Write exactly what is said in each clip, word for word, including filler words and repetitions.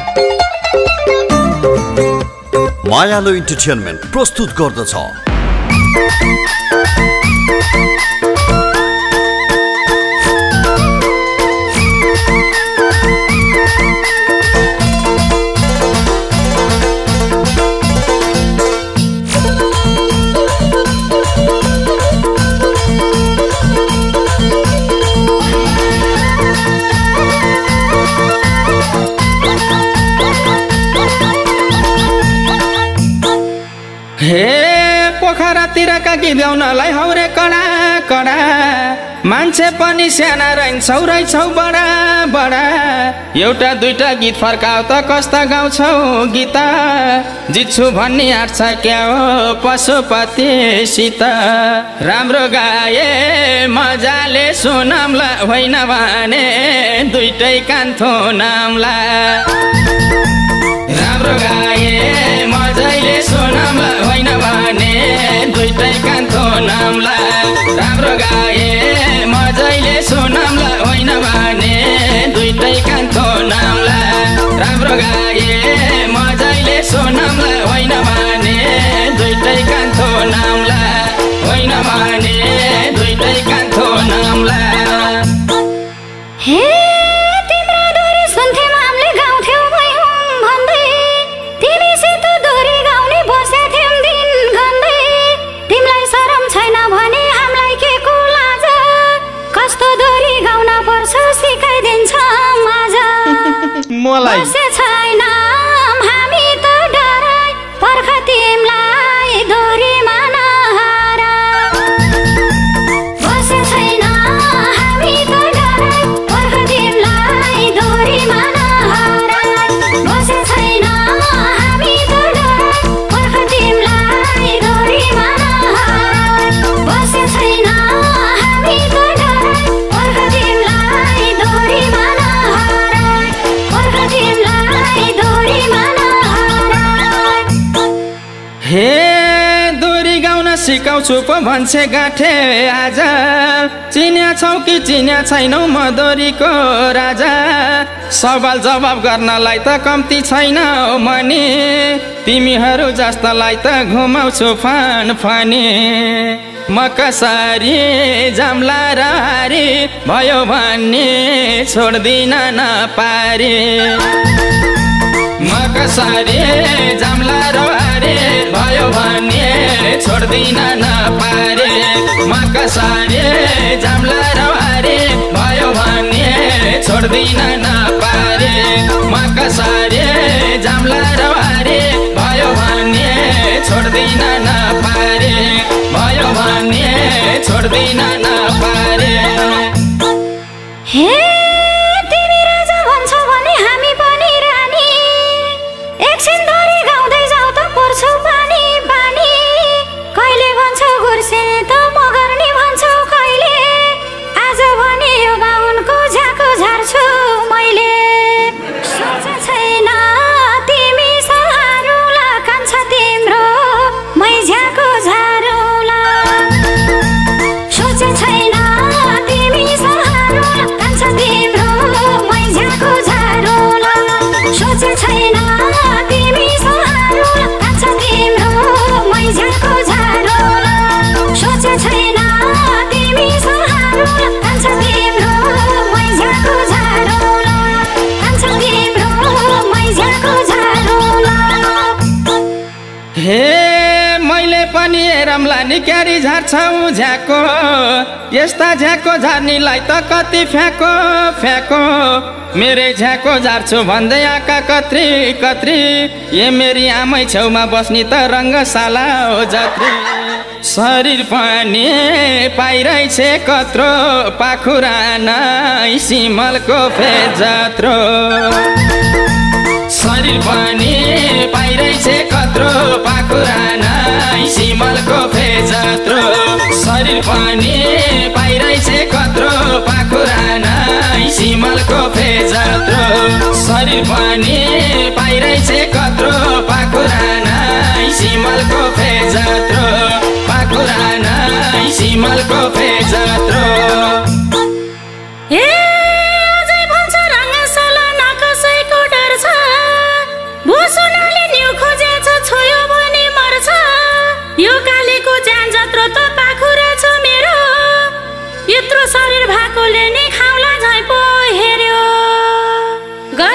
मायालो entertainment प्रस्तुत गर्दछ। हे पोखरातिरका गीत गाउनलाई हौरे कडा कडा मान्छे पनि साना रहन्छौ रहेछौ बडा बडा एउटा दुईटा गीत फर्काउ त कस्ता गाउँछौ गीत जित्छु भन्ने आँट छ क्या हो पशुपतिसित राम्रो गाए मजाले सुनाम्ला होइन भने दुईटै कान्थो नाम्ला राम्रो गाए मजाले सुनाम्ला होइन भने दुईटै कान्थो नाम्ला राम्रो गाए मजाले सुनाम्ला होइन भने दुईटै कान्थो नाम्ला राम्रो गाए मजाले सुनाम्ला होइन भने दुईटै कान्थो नाम्ला होइन भने दुईटै कान्थो नाम्ला। हे तिम्रो दोरी सुन्थ्यौ हामीले गाउँथ्यौ भयौँ भन्दै तिमीसित दोरी गाउने बसेथ्यौँ दिन गन्दै तिमीलाई शरम छैन भने हामीलाई के को लाज कस्तो दोरी गाउन पर्छ सिकाइदिन्छ माझ मलाई बसे छैन हामी त डराइ पर्ख तिमीलाई दोरीमा नहार बसे छैन हामी त डराइ पर्ख तिमीलाई दोरीमा नहार बसे छैन हामी त डराइ पर्ख तिमीलाई दोरीमा नहार बसे छैन हामी त डराइ पर्ख तिमीलाई दोरीमा नहार पर्ख तिमीलाई दोरीमा नहार। हे दोरी गाउन सिकाउँछु पो भन्छे गाँठे आज चिन्या छौ कि चिन्या छैनौ म दोरीको राजा सवाल जवाब गर्नलाई त कम्ती छैन मनी तिमीहरू जस्तालाई त घुमाउँछु फान फानी म कसरी जाम्ला र हारी भयो भन्ने छोड्दिन नपारी म कसरी जाम्ला र हारी भयो भन्ने छोड्दिन नपारे म कसरी जाम्ला र हारी भयो भन्ने छोड्दिन नपारे म कसरी जाम्ला र हारी भयो भन्ने छोड्दिन नपारे भयो भन्ने छोड्दिन नपारे। हे तिमी राजा भन्छौ भने हामी पनि रानी एकछिन दोरी गाउँदै जाऊ त पर्छौ पानी पानी कहिले भन्छौ गुर्सिने त म गर्ने भन्छौ कहिले आज भने यो बाहुनको झाको झार्छु मैले सोचे छैन तिमी सहारुला कान्छ तिम्रो मै झाको झारुला सोचे छैन तिमी सहारुला कान्छ तिम्रो मै झाको झारुला सोचे छैन तिमी सहारुला कान्छ तिम्रो मै झाको झारुला सोचे छैन तिमी सहारुला कान्छ तिम्रो मै झाको झारुला कान्छ तिम्रो मै झाको झारुला। हे मैले पनि हेरमला नि क्यारी झार्छौ झ्याको यस्ता झ्याको झार्नीलाई त कति फ्याको फ्याको मेरै झ्याको झार्छु भन्दै आँखा कत्री कत्री ए मेरी आमै छेउमा बस्ने त रङ्गशाला हो जत्री शरीर पनि पाइरहेछ कत्रो पाखुरा नै सिमलको फेद जत्रो शरीर पनि पाइरहेछ कत्रो पाखुरा नै सिमलको फेद जत्रो शरीर पनि पाइरहेछ कत्रो पाखुरा नै सिमलको फेद जत्रो शरीर पनि पाइरहेछ कत्रो पाखुरा नै सिमलको फेद जत्रो पाखुरा नै सिमलको फेद जत्रो। ए अझै भन्छ रङ्गशाला न कसैको डर छ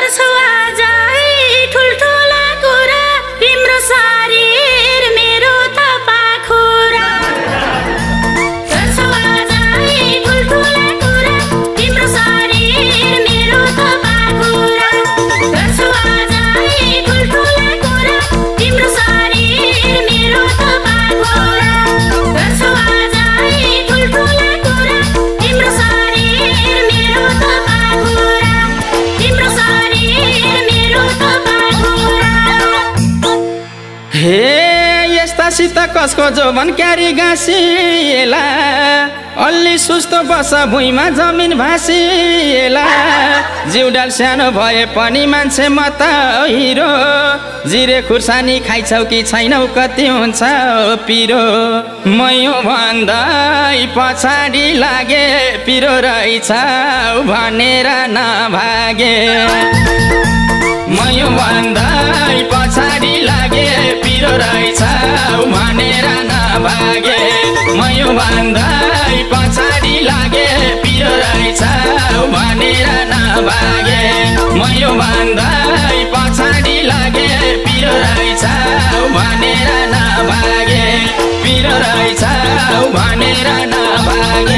गर्छौ आज ठुल्ठुला कुरा तिम्रो शरीर मेरो त पाखुरा गर्छौ आज ठुल्ठुला कुरा तिम्रो शरीर मेरो त पाखुरा गर्छौ आज ठुल्ठुला कुरा तिम्रो शरीर मेरो त पाखुरा गर्छौ आज ठुल्ठुला कुरा तिम्रो शरीर मेरो त पाखुरा तिम्रो शरीर मेरो त पाखुरा हे यस्तासित कसको जोबन क्यारी गाँसिएला अलि सुस्तो बस भुइँमा जमिन भाँसिएला जिउडाल सानो भए पनि मान्छे म त हिरो जिरे खुर्सानी खाइछौ कि छैनौ कति हुन्छ पिरो मयो भन्दै पछाडि लागे पिरो रहेछौ भनेर नभागे मयो भन्दै पछाडि लागे पिरो रहेछौ भनेर नभागे मयो भन्दै पछाडि लागे पिरो रहेछौ भनेर नभागे मयो भन्दै पछाडि लागे पिरो रहेछौ भनेर नभागे पिरो रहेछौ भनेर नभागे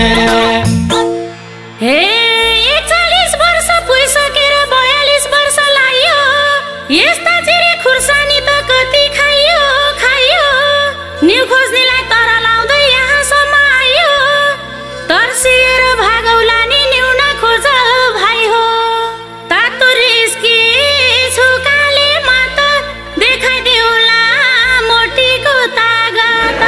हे एकचालिस वर्ष पुगिसकेर बयालिस वर्ष लाग्यो यस्ता चिरे खुर्सानी त कति खाइयो खाइयो न्यु खोज्नेलाई तर लाउँदै यहाँसम्म आयो तर्सिएर भागौला नि न्यु नखोज भाइ हो तातो रिस्की छुकाले मात देखाइदेऊला मोटीको तागत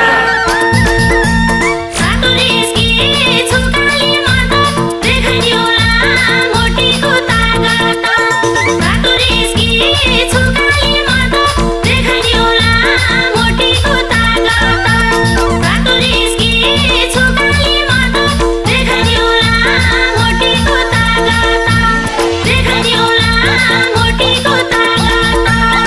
तातो रिस्की छुकाले मात देखाइदेऊला मोटीको तागत तातो रिस्की छुकाले मात देखाइदेऊला मोटीको तागत तातो रिस्की छुकाले मात देखाइदेऊला मोटीको तागत देखाइदेऊला मोटीको तागत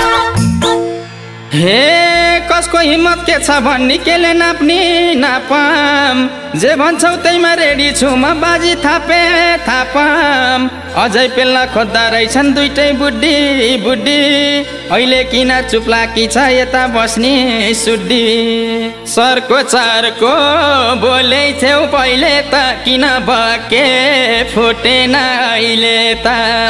हे कसको हिम्मत के छ भन्ने केले नाप्ने नापाम जे भन्छौ त्यहीमा रेडी छु म बाजी थापे थापाम अझै पेल्न खोज्दा रहेछन् दुइटै बुढी बुढी अहिले किन चुप्लाकी छ यता बस्ने सुड्डी सरको चारको बोलै थियौ पहिले त किन बके फुटेन अहिले त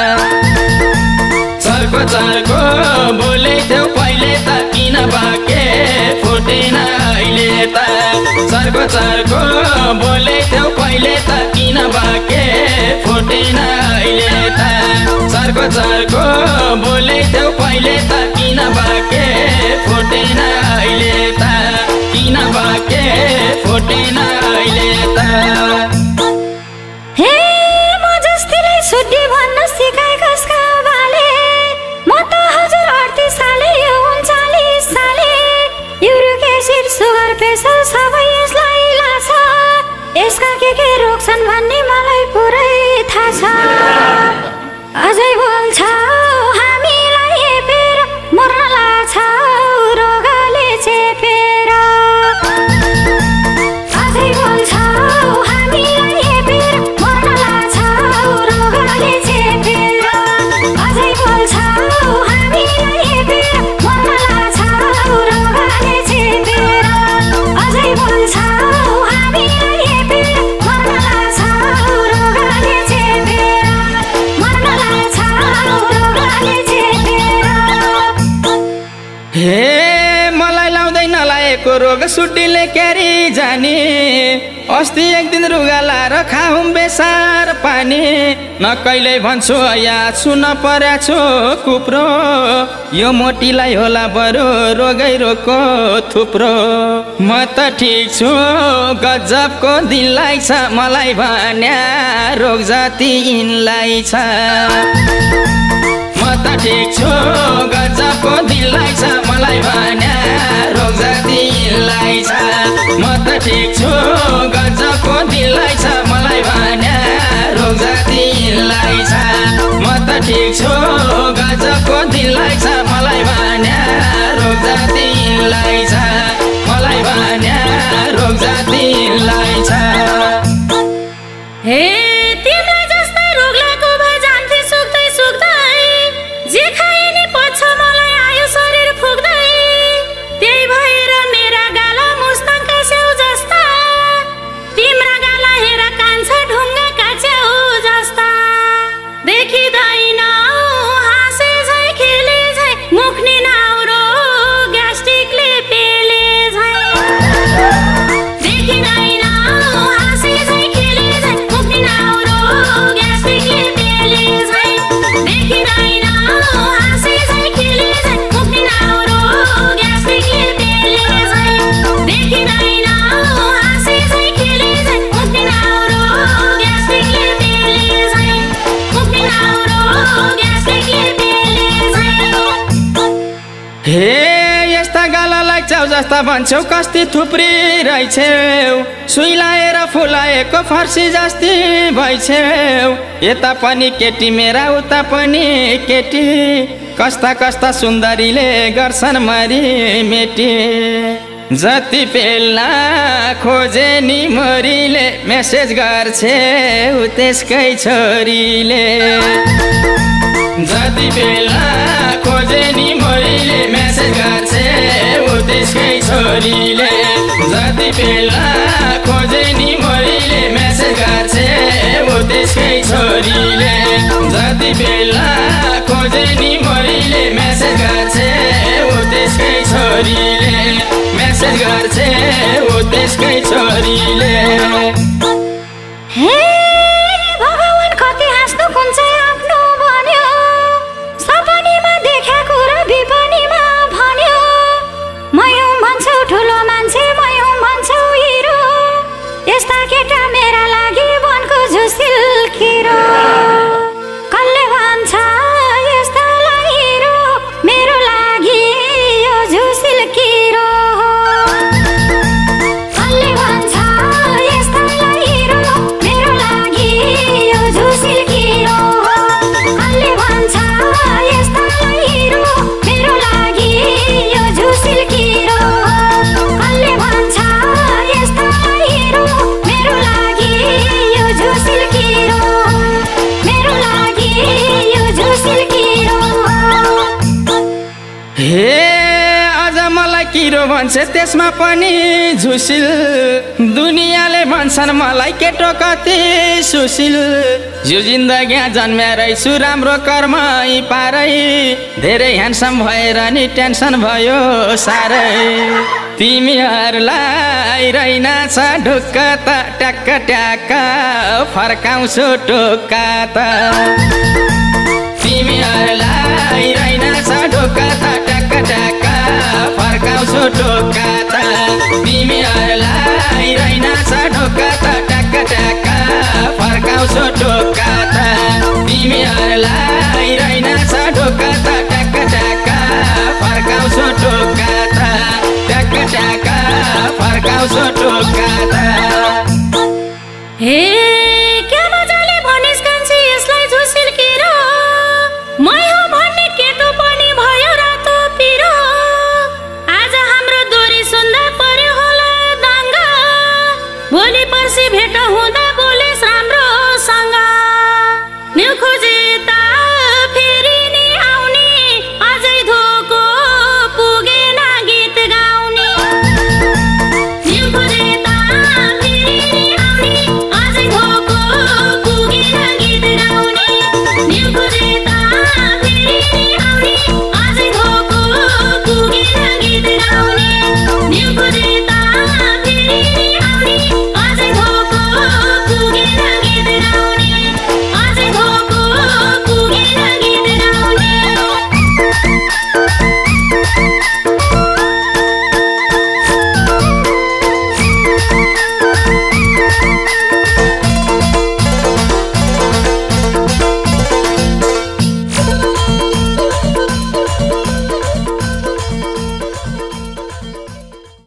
सरको चारको बोलै थियौ पहिले त किन बाके फुटेन अहिले त सरको चारको बोलै थियौ पहिले त किन बाके फुटेन अहिले त सरको चारको बोलै थियौ पहिले त किन बाके फुटेन अहिले त किन बाके फुटेन अहिले त हे म जस्तीलाई सुड्डी भन्न सिकाए कसका बाले म त हजुर अडतिस साले यो उन्चालिस साले युरिक एसिड सुगर प्रेसर सबै यसलाई लाग्छ यसका के के रोग छन् भन्ने मलाई पुरै थाहा छ अझै बोल्छौ हामीलाई हेपेर मर्न लाग्छ रोगले चेपेर अझै बोल्छौ हामीलाई हेपेर मर्न लाग्छ रोगले चेपेर अझै बोल्छौ हामीलाई हेपेर मर्न लाग्छ रोगले चेपेर अझै बोल्छौ हामीलाई हेपेर मर्न लाग्छ रोगले चेपेर मर्न लाग्छ रोगले चेपेर हे मलाई लाउँदै नलाएको रोग सुड्डीले क्यारी जाने अस्ति एक दिन रुगा लाएर खाउँ बेसार पानी न कहिल्यै भन्छु या सुन पर्या छु कुप्रो यो मोटीलाई होला बरु रोगै रोगको थुप्रो म त ठिक छु गजबको दिनलाई छ मलाई भन्या रोग जाति यिनलाई छ म त ठिक छु गजबको दिनलाई छ मलाई भन्या रोग जाति यिनलाई छ म त ठिक छु गजबको दिनलाई छ मलाई भन्या रोग जाति यिनलाई छ म त ठिक छु गजबको दिनलाई छ मलाई भन्या रोग जाति यिनलाई छ मलाई भन्या रोग जाति यिनलाई छ हे तिमीलाई जस्तै रोग लागेको भए जान्थे सुक्दै सुक्दै हे यस्ता गालालाई च्याउ जस्ता भन्छौ कस्ती थुप्री रहेछौ सुइलाएर फुलाएको फर्सी जस्ती भइछौ यता पनि केटी मेरा उता पनि केटी कस्ता कस्ता सुन्दरीले गर्छन् मरी मेटी जति पेल्न खोजे नि मरीले मेसेज गर्छौ त्यसकै छोरीले जति बेला खोजे नि मरीले मेसेज गर्छौ त्यसकै छोरीले जति बेला खोजे नि मरीले मेसेज गर्छौ त्यसकै छोरीले जति बेला खोजे नि मरीले मेसेज गर्छौ त्यसकै छोरीले मेसेज गर्छौ त्यसकै छोरीले हे भगवान कति हाँस्नु कुन चाहिँ आफ्नो भन्यो सपनीमा देखेको र विपनीमा भन्यो मयौ भन्छौ ठुलो मान्छे मयौ भन्छौ हिरो यस्ता केटा मेरा लागि वनको झुसिल किरो कसले भन्छ यस्तालाई हिरो मेरो लागि यो झुसिल किरो कसले भन्छ यस्तालाई हिरो मेरो लागि यो झुसिल किरो कसले भन्छ यस्तालाई हिरो मेरो लागि यो झुसिल किरो कसले भन्छ यस्तालाई हिरो मेरो लागि यो झुसिल किरो मेरो लागि यो झुसिल किरो हे अझ मलाई किरो भन्छ त्यसमा पनि झुसिल दुनियाँले भन्छन् मलाई केटो कति सुशील यो जिन्दगी जन्मेर छु राम्रो कर्म पारै धेरै ह्यान्डसम भएर नि टेन्सन भयो साह्रै तिमीहरूलाई रहेनछ ढुक्क त ट्याक्क ट्याक्क फर्काउँछु टुक्का त तिमीहरूलाई रहेनछ ढुक्क त ट्याक्क ट्याक्क फर्काउँछु टुक्का त तिमीहरूलाई रहेनछ ढुक्क त ट्याक्क ट्याक्क फर्काउँछु टुक्का त तिमीहरूलाई रहेनछ ढुक्क त ट्याक्क ट्याक्क फर्काउँछु टुक्का त ट्याक्क ट्याक्क फर्काउँछु टुक्का त हे